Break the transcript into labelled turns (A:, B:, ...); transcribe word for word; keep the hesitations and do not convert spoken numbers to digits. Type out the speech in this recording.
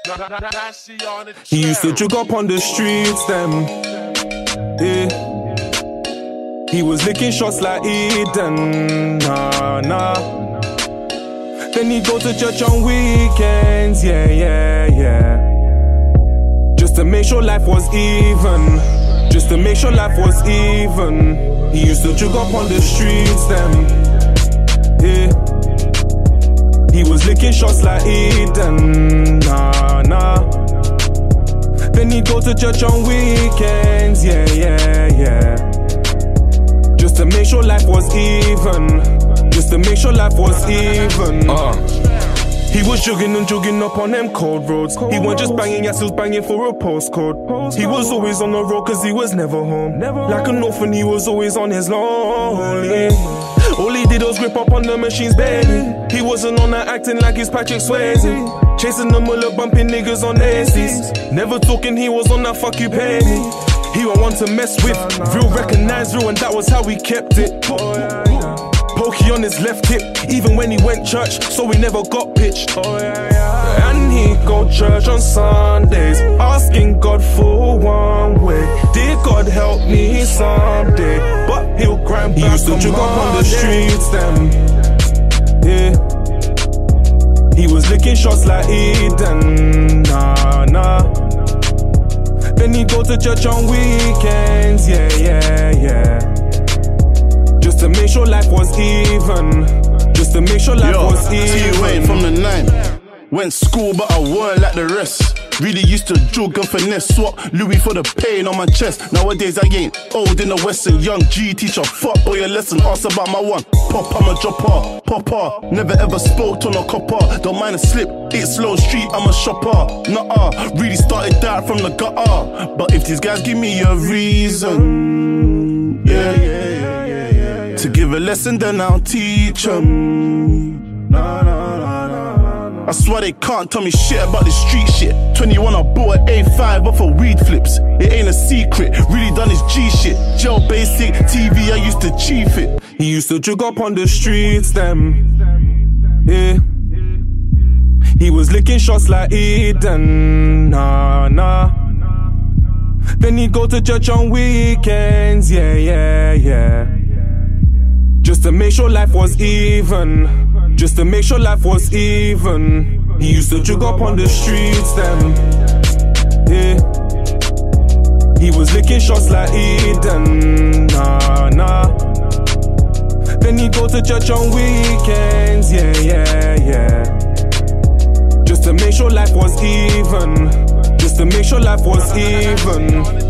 A: He used to jug up on the streets, them. Yeah. He was licking shots like Eden, nah, nah. Then he'd go to church on weekends, yeah, yeah, yeah. Just to make sure life was even, just to make sure life was even. He used to jug up on the streets, them. Yeah. He was licking shots like Eden, nah, nah. Then he'd go to church on weekends, yeah, yeah, yeah. Just to make sure life was even, just to make sure life was even. uh. He was jugging and jugging up on them cold roads. He wasn't just banging, yes, he was banging for a postcode. He was always on the road cause he was never home. Like an orphan, he was always on his lonely. All he did was grip up on the machines, baby. He wasn't on that acting like he's Patrick Swayze. Chasing the mullet, bumping niggas on A Cs. Never talking, he was on that fuck you pay me. He won't want to mess with, real recognize real, and that was how we kept it. Pokey on his left hip, even when he went church, so he never got pitched. And he'd go church on Sundays, asking God for one way. Dear God help me someday, but he'll grind back. He used to jug up on the streets, them. Yeah. He was licking shots like Eden, nah, nah. Then he'd go to church on weekends, yeah, yeah, yeah. Just to make sure life was even, just to make sure life Yo, was even.
B: T-Wayne from the nine. Went school but I weren't like the rest. Really used to jug and finesse. Swap Louis for the pain on my chest. Nowadays I ain't old in the western. Young G teacher, fuck boy your lesson. Ask about my one. Pop, I'm a dropper. Popper, never ever spoke on a copper. Don't mind a slip, it's slow street, I'm a shopper. Nuh-uh, really started that from the gutter. But if these guys give me a reason, yeah, yeah, yeah, yeah, yeah. To give a lesson, then I'll teach them. Nah, nah, nah, nah, nah. I swear they can't tell me shit about this street shit. twenty-one, I bought an A five off of weed flips. It ain't a secret, really done his G shit. Gel basic, T V, I used to chief it.
A: He used to jug up on the streets, them. Yeah. He was licking shots like Eden, nah, nah. Then he'd go to church on weekends, yeah, yeah, yeah. Just to make sure life was even, just to make sure life was even. He used to jug up on the streets, them. Yeah. He was licking shots like Eden, nah, nah. Then he'd go to church on weekends, yeah, yeah, yeah. Just to make sure life was even, just to make sure life was even.